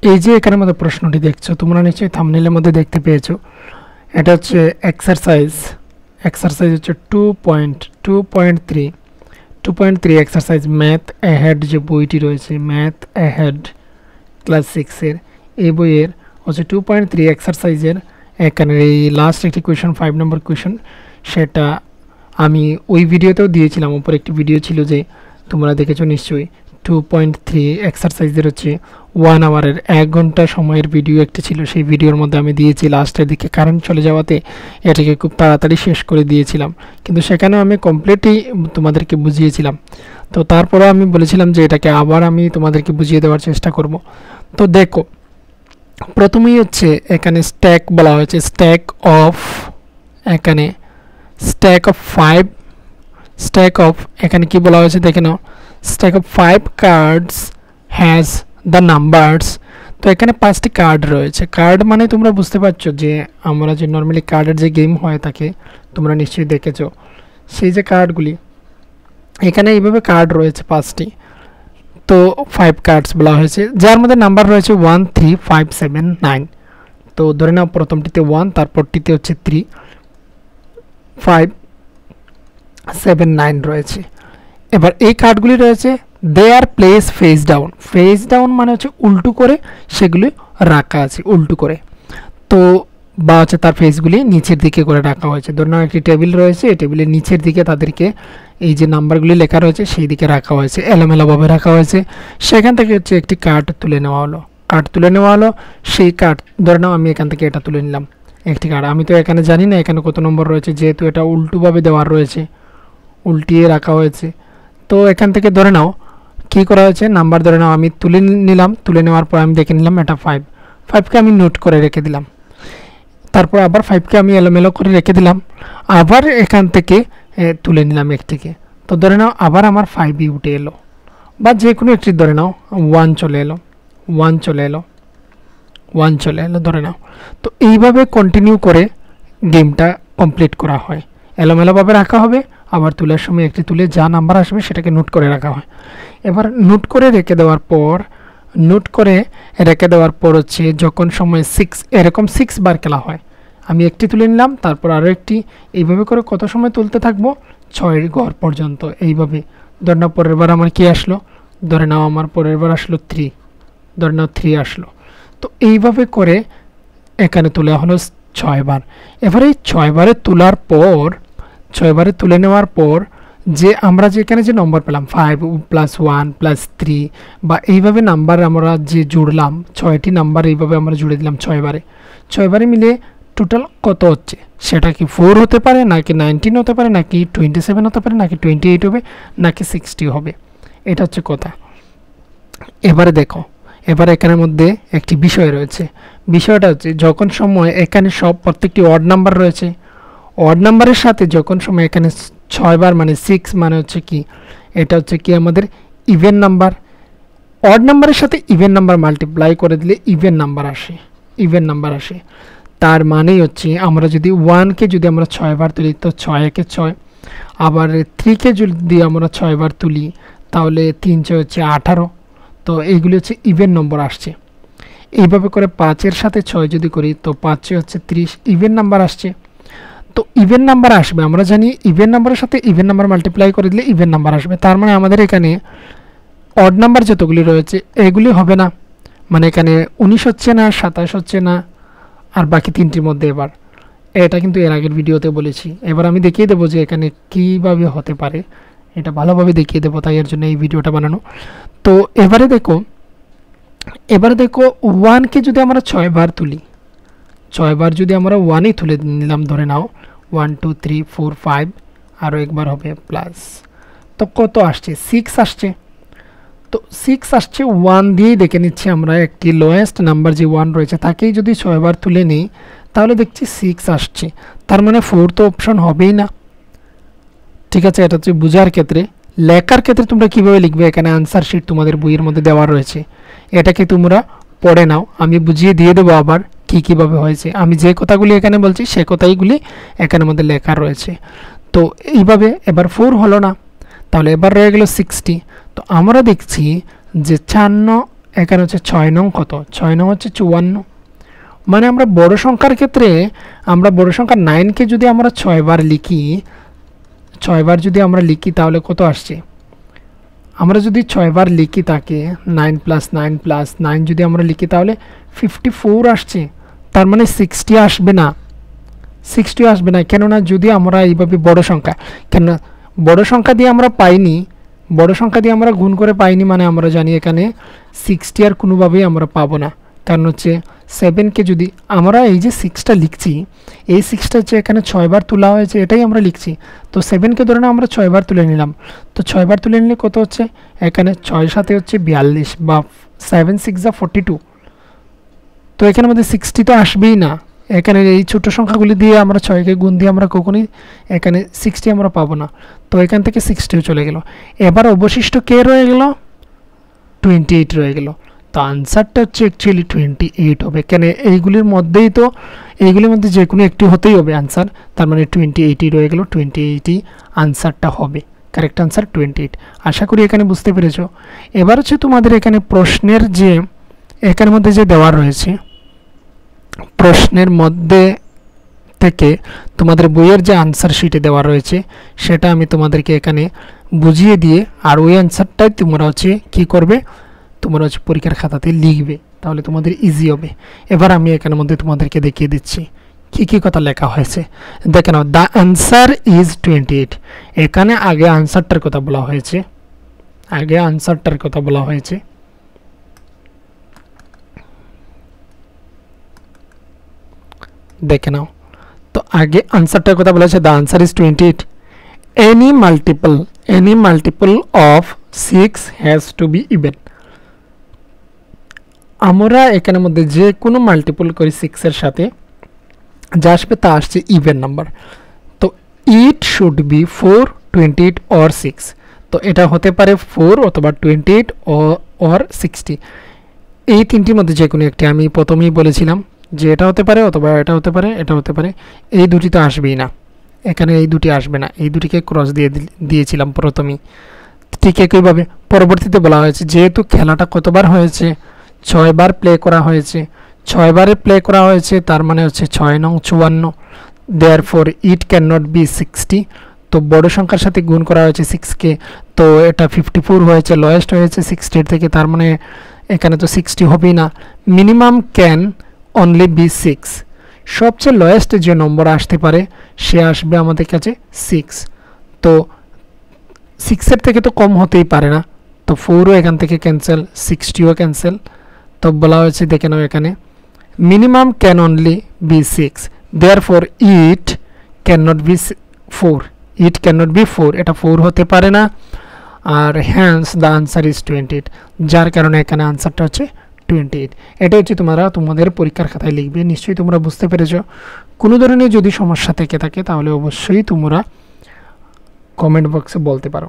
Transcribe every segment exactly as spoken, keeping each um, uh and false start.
এই যে এখানের মধ্যে প্রশ্নটি দেখছো তোমরা নিশ্চয়ই থাম্বনেইলের মধ্যে দেখতে পেয়েছো, এটা হচ্ছে এক্সারসাইজ এক্সারসাইজ হচ্ছে two point two point three two point three exercise math ahead যে বইটি রয়েছে ম্যাথ অ্যাহেড ক্লাস সিক্সের এই বইয়ের হচ্ছে টু পয়েন্ট থ্রি এক্সারসাইজের এখানে এই লাস্ট একটি কোয়েশন ফাইভ নম্বর কোয়েশন, সেটা আমি ওই ভিডিওতেও দিয়েছিলাম। উপরে একটি ভিডিও ছিল যে তোমরা দেখেছো নিশ্চয়ই, টু পয়েন্ট থ্রি এক্সারসাইজের হচ্ছে ওয়ান আওয়ারের এক ঘন্টা সময়ের ভিডিও একটি ছিল। সেই ভিডিওর মধ্যে আমি দিয়েছি লাস্টের দিকে কারেন্ট চলে যাওয়াতে এটাকে খুব তাড়াতাড়ি শেষ করে দিয়েছিলাম, কিন্তু সেখানেও আমি কমপ্লিটই তোমাদেরকে বুঝিয়েছিলাম। তো তারপরে আমি বলেছিলাম যে এটাকে আবার আমি তোমাদেরকে বুঝিয়ে দেওয়ার চেষ্টা করব। তো দেখো প্রথমেই হচ্ছে এখানে স্ট্যাক বলা হয়েছে, স্ট্যাক অফ এখানে stack of five stack of এখানে কি বলা হয়েছে দেখে নাও, stack of five cards has the numbers. তো এখানে পাঁচটি কার্ড রয়েছে। কার্ড মানে তোমরা বুঝতে পারছো যে আমরা যে নর্মালি কার্ডের যে গেম হয় থাকে তোমরা নিশ্চয়ই দেখেছো, সেই যে কার্ডগুলি এখানে এইভাবে কার্ড রয়েছে পাঁচটি। তো ফাইভ কার্ডস বলা হয়েছে যার মধ্যে নাম্বার রয়েছে one three five seven nine. তো ধরে নাও প্রথমটিতে ওয়ান, তারপরটিতে হচ্ছে থ্রি, ফাইভ, সেভেন, নাইন রয়েছে। এবার এই কার্ডগুলি রয়েছে they are place face down. Face down মানে হচ্ছে উল্টো করে সেগুলি রাখা আছে, উল্টো করে। তো বা হচ্ছে তার ফেসগুলি নিচের দিকে করে রাখা হয়েছে। ধরে নাও একটি টেবিল রয়েছে, এই টেবিলের নিচের দিকে তাদেরকে এই যে নাম্বারগুলি লেখা রয়েছে সেই দিকে রাখা হয়েছে, এলোমেলোভাবে রাখা হয়েছে। সেখান থেকে হচ্ছে একটি কার্ড তুলে নেওয়া হলো, কার্ড তুলে নেওয়া হলো সেই কার্ড ধরে নাও আমি এখান থেকে এটা তুলে নিলাম একটি কার্ড। আমি তো এখানে জানি না এখানে কত নম্বর রয়েছে, যেহেতু এটা উল্টোভাবে দেওয়া রয়েছে, উল্টিয়ে রাখা হয়েছে। তো এখান থেকে ধরে নাও কী করা হয়েছে, নাম্বার ধরে নাও আমি তুলে নিলাম, তুলে নেওয়ার পর আমি দেখে নিলাম এটা ফাইভ, ফাইভকে আমি নোট করে রেখে দিলাম। তারপর আবার ফাইভকে আমি এলোমেলো করে রেখে দিলাম, আবার এখান থেকে তুলে নিলাম একটিকে। তো ধরে নাও আবার আমার ফাইভই উঠে এলো, বা যে কোনো একটি ধরে নাও ওয়ান চলে এলো, ওয়ান চলে এলো, ওয়ান চলে এলো ধরে নাও। তো এইভাবে কন্টিনিউ করে গেমটা কমপ্লিট করা হয়। এলোমেলোভাবে রাখা হবে, আবার তোলার সময় একটি তুলে যা নাম্বার আসবে সেটাকে নোট করে রাখা হয়। এবার নোট করে রেখে দেওয়ার পর নোট করে রেখে দেওয়ার পর হচ্ছে যখন সময় সিক্স এরকম সিক্স বার খেলা হয়, আমি একটি তুলে নিলাম, তারপর আরও একটি, এইভাবে করে কত সময় তুলতে থাকবো, ছয়ের ঘর পর্যন্ত। এইভাবে ধরে নাও পরের বার আমার কি আসলো, ধরে নাও আমার পরের বার আসলো থ্রি, ধরে নাও থ্রি আসলো। তো এইভাবে করে এখানে তোলা হলো ছয়বার। এবার এই ছয়বারে তোলার পর ছয়বারে তুলে নেওয়ার পর যে আমরা যে এখানে যে নম্বর পেলাম five plus one plus three, বা এইভাবে নাম্বার আমরা যে জুড়লাম, ছয়টি নাম্বার এইভাবে আমরা জুড়ে দিলাম ছয়বারে। ছয়বারে মিলে টোটাল কত হচ্ছে, সেটা কি ফোর হতে পারে, নাকি নাইনটিন হতে পারে, নাকি টোয়েন্টি সেভেন হতে পারে, নাকি টোয়েন্টি এইট হবে, নাকি সিক্সটি হবে, এটা হচ্ছে কথা। এবারে দেখো, এবার এখানের মধ্যে একটি বিষয় রয়েছে। বিষয়টা হচ্ছে যখন সময় এখানে সব প্রত্যেকটি অড নাম্বার রয়েছে, অড নাম্বারের সাথে যখন সময় এখানে ছয়বার মানে সিক্স মানে হচ্ছে কি, এটা হচ্ছে কি আমাদের ইভেন নাম্বার। অড নাম্বারের সাথে ইভেন নাম্বার মাল্টিপ্লাই করে দিলে ইভেন নাম্বার আসে, ইভেন নাম্বার আসে। তার মানেই হচ্ছে আমরা যদি ওয়ানকে যদি আমরা ছয়বার তুলি তো ছয় একে ছয়, আবার থ্রিকে যদি আমরা ছয়বার তুলি তাহলে তিন ছয় হচ্ছে আঠারো। তো এইগুলি হচ্ছে ইভেন নম্বর আসছে। এইভাবে করে পাঁচের সাথে ছয় যদি করি তো পাঁচে হচ্ছে ত্রিশ, ইভেন নাম্বার আসছে। তো ইভেন নাম্বার আসবে, আমরা জানি ইভেন নাম্বারের সাথে ইভেন নাম্বার মাল্টিপ্লাই করে দিলে ইভেন নাম্বার আসবে। তার মানে আমাদের এখানে অড নাম্বার যতগুলি রয়েছে এগুলি হবে না, মানে এখানে উনিশ হচ্ছে না, সাতাশ হচ্ছে না, আর বাকি তিনটির মধ্যে। এবার এটা কিন্তু এর আগের ভিডিওতে বলেছি, এবার আমি দেখিয়ে দেবো যে এখানে কীভাবে হতে পারে, এটা ভালোভাবে দেখিয়ে দেবো, তাই এর জন্য এই ভিডিওটা বানানো। তো এবারে দেখো, এবারে দেখো ওয়ানকে যদি আমরা ছয়বার তুলি, ছয়বার যদি আমরা ওয়ানই তুলে নিলাম, ধরে নাও one two three four five, আরও একবার হবে প্লাস, তো কত আসছে, সিক্স আসছে। তো সিক্স আসছে, ওয়ান দিয়েই দেখে নিচ্ছি আমরা, একটি লোয়েস্ট নাম্বার যে ওয়ান রয়েছে তাকেই যদি ছয়বার তুলে নিই তাহলে দেখছি সিক্স আসছে। তার মানে ফোর তো অপশন হবেই না, ঠিক আছে। এটা হচ্ছে বোঝার ক্ষেত্রে। লেখার ক্ষেত্রে তোমরা কীভাবে লিখবে, এখানে আনসার শিট তোমাদের বইয়ের মধ্যে দেওয়া রয়েছে, এটাকে তোমরা পড়ে নাও, আমি বুঝিয়ে দিয়ে দেবো আবার কী কীভাবে হয়েছে। আমি যে কথাগুলি এখানে বলছি সে কথাইগুলি এখানের মধ্যে লেখা রয়েছে। তো এইভাবে এবার ফোর হলো না, তাহলে এবার রয়ে গেল সিক্সটি। তো আমরা দেখছি যে চান্ন এখানে হচ্ছে ছয় নং কত, ছয় নং হচ্ছে চুয়ান্ন। মানে আমরা বড় সংখ্যার ক্ষেত্রে আমরা বড় সংখ্যা নাইনকে যদি আমরা ছয়বার লিখি, ছয়বার যদি আমরা লিখি তাহলে কত আসছে, আমরা যদি ছয়বার লিখি তাকে nine plus nine plus nine যদি আমরা লিখি তাহলে ফিফটি ফোর আসছে। তার মানে সিক্সটি আসবে না, সিক্সটি আসবে না। কেননা যদি আমরা এইভাবে বড় সংখ্যা, কেননা বড় সংখ্যা দিয়ে আমরা পাইনি, বড় সংখ্যা দিয়ে আমরা গুণ করে পাইনি, মানে আমরা জানি এখানে সিক্সটি আর কোনোভাবেই আমরা পাবো না। কারণ হচ্ছে সেভেনকে যদি আমরা এই যে সিক্সটা লিখছি, এই সিক্সটা হচ্ছে এখানে ছয়বার তোলা হয়েছে, এটাই আমরা লিখছি। তো সেভেনকে ধরে না আমরা ছয়বার তুলে নিলাম, তো ছয়বার তুলে নিলে কত হচ্ছে, এখানে ছয় সাথে হচ্ছে বিয়াল্লিশ বা সেভেন সিক্স যা ফোর্টি টু। তো এখানে মধ্যে সিক্সটি তো আসবেই না, এখানে এই ছোটো সংখ্যাগুলি দিয়ে আমরা ছয়কে গুণ দিয়ে আমরা কখনোই এখানে সিক্সটি আমরা পাবো না। তো এখান থেকে সিক্সটিও চলে গেল। এবার অবশিষ্ট কে রয়ে গেল, টোয়েন্টি এইট রয়ে গেল। তো আনসারটা হচ্ছে অ্যাকচুয়ালি টোয়েন্টি এইট হবে, কেন এইগুলির মধ্যেই তো, এইগুলির মধ্যে যে কোনো একটি হতেই হবে আনসার। তার মানে টোয়েন্টি এইটই রয়ে গেল, টোয়েন্টি এইটই আনসারটা হবে, কারেক্ট আনসার টোয়েন্টি এইট। আশা করি এখানে বুঝতে পেরেছো। এবার হচ্ছে তোমাদের এখানে প্রশ্নের যে এখানের মধ্যে যে দেওয়া রয়েছে, প্রশ্নের মধ্যে থেকে তোমাদের বইয়ের যে আনসার শিটে দেওয়া রয়েছে সেটা আমি তোমাদেরকে এখানে বুঝিয়ে দিয়ে, আর ওই আনসারটাই তোমরা হচ্ছে কী করবে, তোমরা হচ্ছে পরীক্ষার খাতাতে লিখবে, তাহলে তোমাদের ইজি হবে। এবার আমি এখানের মধ্যে তোমাদেরকে দেখিয়ে দিচ্ছি কী কী কথা লেখা হয়েছে। দেখে নাও, the answer is twenty eight. এখানে আগে আনসারটার কথা বলা হয়েছে, আগে আনসারটার কথা বলা হয়েছে। দেখে নাও, তো আগে আনসারটার কথা বলা হয়েছে, the answer is twenty eight. Any multiple, any multiple of six has to be even. আমরা এখানের মধ্যে যে কোনো মাল্টিপল করি সিক্সের সাথে, যা আসবে তা আসছে ইভেন নাম্বার। তো it should be four, twenty eight or six. তো এটা হতে পারে ফোর অথবা টোয়েন্টি এইট অর সিক্সটি, এই তিনটির মধ্যে যে কোনো একটি। আমি প্রথমেই বলেছিলাম যে এটা হতে পারে অথবা এটা হতে পারে, এটা হতে পারে, এই দুটি তো আসবেই না, এখানে এই দুটি আসবে না, এই দুটিকে ক্রস দিয়ে দিয়েছিলাম প্রথমেই। ঠিক একইভাবে পরবর্তীতে বলা হয়েছে যেহেতু খেলাটা কতবার হয়েছে, ছয়বার প্লে করা হয়েছে, ছয়বারে প্লে করা হয়েছে তার মানে হচ্ছে ছয় নং চুয়ান্ন। Therefore it can not be sixty. তো বড় সংখ্যার সাথে গুণ করা হয়েছে সিক্সকে, তো এটা ফিফটি ফোর হয়েছে, লোয়েস্ট হয়েছে সিক্সটির থেকে, তার মানে এখানে তো সিক্সটি হবেই না। Minimum can only be six. সবচেয়ে লোয়েস্ট যে নম্বর আসতে পারে সে আসবে আমাদের কাছে সিক্স। তো সিক্সের থেকে তো কম হতেই পারে না, তো ফোরও এখান থেকে ক্যান্সেল, সিক্সটিও ক্যান্সেল। তো বলা হয়েছে দেখে নাও এখানে minimum can only be six, therefore it can not be four, it can not be four, এটা ফোর হতে পারে না। আর hence the answer is twenty eight, যার কারণে এখানে আনসারটা হচ্ছে টোয়েন্টি এইট। এটা হচ্ছে তোমরা তোমাদের পরীক্ষার খাতায় লিখবে। নিশ্চয়ই তোমরা বুঝতে পেরেছ। কোনো ধরনের যদি সমস্যা থেকে থাকে তাহলে অবশ্যই তোমরা কমেন্ট বক্সে বলতে পারো।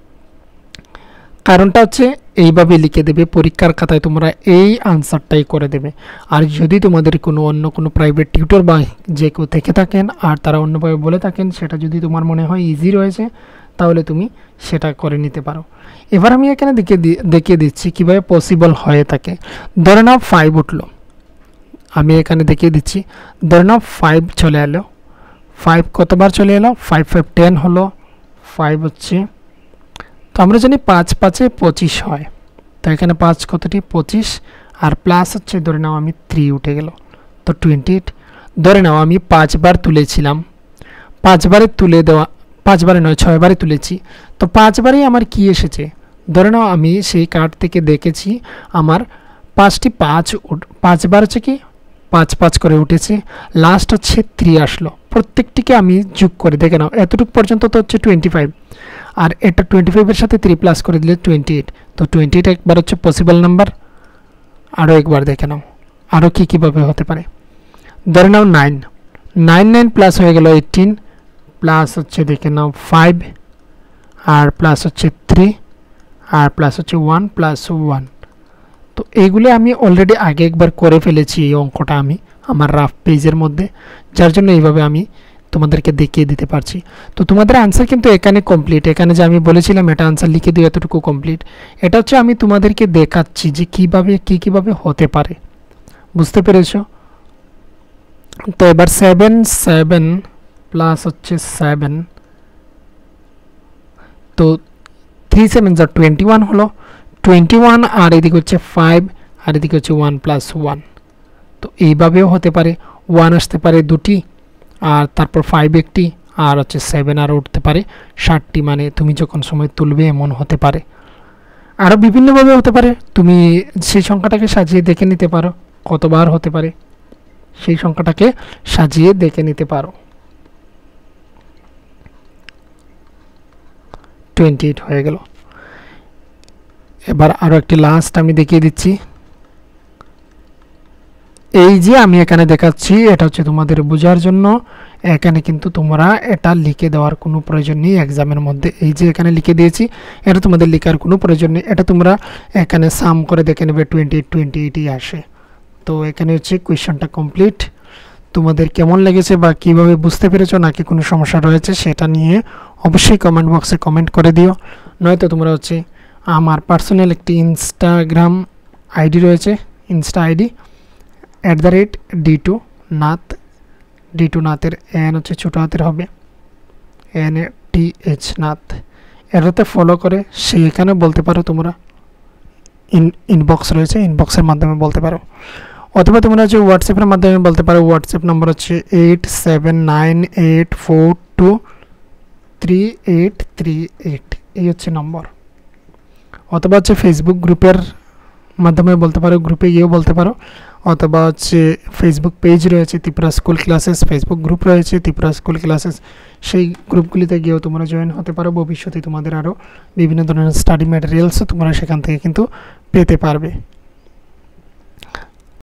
কারণটা হচ্ছে এইভাবে লিখে দেবে পরীক্ষার খাতায়, তোমরা এই আনসারটাই করে দেবে। আর যদি তোমাদের কোনো অন্য কোনো প্রাইভেট টিউটর বা যে কেউ থেকে থাকেন আর তারা অন্যভাবে বলে থাকেন, সেটা যদি তোমার মনে হয় ইজি রয়েছে তাহলে তুমি সেটা করে নিতে পারো। এবার আমি এখানে দেখিয়ে দেখিয়ে দিচ্ছি কীভাবে পসিবল হয়ে থাকে। ধরে নাও ফাইভ উঠলো, আমি এখানে দেখিয়ে দিচ্ছি। ধরে নাও ফাইভ চলে এলো, ফাইভ কতবার চলে এলো, ফাইভ ফাইভ টেন হলো, ফাইভ হচ্ছে, তো আমরা জানি পাঁচ পাঁচে পঁচিশ হয়, তো এখানে পাঁচ কতটি পঁচিশ, আর প্লাস হচ্ছে ধরে নাও আমি থ্রি উঠে গেল, তো টোয়েন্টি এইট। ধরে নাও আমি পাঁচবার তুলেছিলাম, পাঁচবারে তুলে দেওয়া, পাঁচবারে নয় ছয়বারে তুলেছি, তো পাঁচবারেই আমার কি এসেছে, ধরে নাও আমি সেই কার্ড থেকে দেখেছি আমার পাঁচটি পাঁচ পাঁচবার হচ্ছে কি পাঁচ পাঁচ করে উঠেছে, লাস্ট হচ্ছে থ্রি আসলো, প্রত্যেকটিকে আমি যোগ করে দেখে নাও এতটুকু পর্যন্ত তো হচ্ছে টোয়েন্টি ফাইভ, আর এটা টোয়েন্টি ফাইভের সাথে থ্রি প্লাস করে দিলে টোয়েন্টি এইট। তো টোয়েন্টি এইট একবার হচ্ছে পসিবল নাম্বার। আরও একবার দেখে নাও আরও কী কীভাবে হতে পারে। ধরে নাও নাইন, নাইন নাইন প্লাস হয়ে গেল এইটিন, প্লাস হচ্ছে দেখে নাও ফাইভ, আর প্লাস হচ্ছে থ্রি, আর প্লাস হচ্ছে ওয়ান প্লাস ওয়ান। তো এইগুলো আমি অলরেডি আগে একবার করে ফেলেছি এই অঙ্কটা আমি আমার রাফ পেজের মধ্যে, যার জন্য এইভাবে আমি তোমাদেরকে দেখিয়ে দিতে পারছি। তো তোমাদের আনসার কিন্তু এখানে কমপ্লিট, এখানে যে আমি বলেছিলাম এটা আনসার লিখে দিও এতটুকু কমপ্লিট। এটা হচ্ছে আমি তোমাদেরকে দেখাচ্ছি যে কিভাবে কি কিভাবে হতে পারে, বুঝতে পেরেছো? তো এবার সেভেন সেভেন প্লাস হচ্ছে সেভেন, তো থ্রি সেভেন যা টোয়েন্টি ওয়ান হলো, টোয়েন্টি ওয়ান আর এদিকে হচ্ছে ফাইভ আর এদিকে হচ্ছে ওয়ান প্লাস ওয়ান। তো এইভাবেও হতে পারে, ওয়ান আসতে পারে দুটি আর তারপর ফাইভ একটি আর হচ্ছে সেভেন আর উঠতে পারে ষাটটি, মানে তুমি যখন সময় তুলবে এমন হতে পারে। আরও বিভিন্নভাবে হতে পারে, তুমি সেই সংখ্যাটাকে সাজিয়ে দেখে নিতে পারো কতবার হতে পারে, সেই সংখ্যাটাকে সাজিয়ে দেখে নিতে পারো। টোয়েন্টি এইট হয়ে গেল। এবার আরও একটি লাস্ট আমি দেখিয়ে দিচ্ছি। এই যে আমি এখানে দেখাচ্ছি এটা হচ্ছে তোমাদের বোঝার জন্য, এখানে কিন্তু তোমরা এটা লিখে দেওয়ার কোনো প্রয়োজন নেই এক্সামের মধ্যে। এই যে এখানে লিখে দিয়েছি এটা তোমাদের লেখার কোনো প্রয়োজন নেই, এটা তোমরা এখানে সাম করে দেখে নেবে টোয়েন্টি এইট টোয়েন্টি এইটই আসে। তো এখানে হচ্ছে কোয়েশ্চনটা কমপ্লিট। তোমাদের কেমন লেগেছে বা কীভাবে বুঝতে পেরেছো নাকি কোনো সমস্যা রয়েছে সেটা নিয়ে অবশ্যই কমেন্ট বক্সে কমেন্ট করে দিও। নয়তো তোমরা হচ্ছে আমার পার্সোনাল একটি ইনস্টাগ্রাম আইডি রয়েছে, Insta ID at the rate D two Nath, D two নাথের এন হচ্ছে ছোটো হাতের হবে, N A T H Nath, এটাতে ফলো করে সেইখানে বলতে পারো তোমরা, ইন ইনবক্স রয়েছে ইনবক্সের মাধ্যমে বলতে পারো, অথবা তোমরা হচ্ছে হোয়াটসঅ্যাপের মাধ্যমে বলতে পারো। হোয়াটসঅ্যাপ নম্বর হচ্ছে eight seven nine eight four two three eight three eight, এই হচ্ছে নম্বর। অথবা হচ্ছে ফেসবুক গ্রুপের মাধ্যমে বলতে পারো, গ্রুপে গিয়েও বলতে পারো, অথবা হচ্ছে ফেসবুক পেজ রয়েছে Tripura school classes, Facebook group রয়েছে ত্রিপুরা স্কুল ক্লাসেস, সেই গ্রুপগুলিতে গিয়েও তোমরা জয়েন হতে পারো। ভবিষ্যতে তোমাদের আরও বিভিন্ন ধরনের স্টাডি ম্যাটেরিয়ালসও তোমরা সেখান থেকে কিন্তু পেতে পারবে।